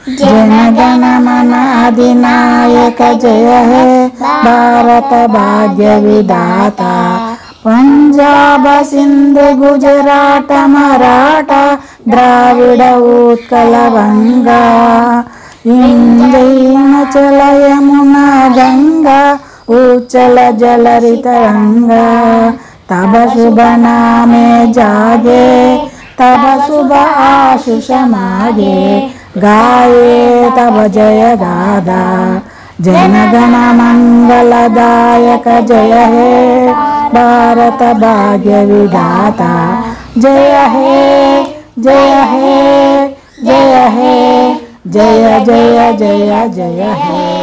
जन गण मन अधिनायक जय हे भारत भाग्य विधाता। पंजाब सिंध गुजरात मराठा द्राविड उत्कल गंगा हिंदीचल यमुना गंगा उच्चल जलरितरंगा। तब शुभ नामे जागे तब शुभ आशीष मागे गाये तब जय गाथा। जन गण मंगलदायक जय हे भारत भाग्य विधाता। जय हे जय हे जय हे जय जय जय जय हे।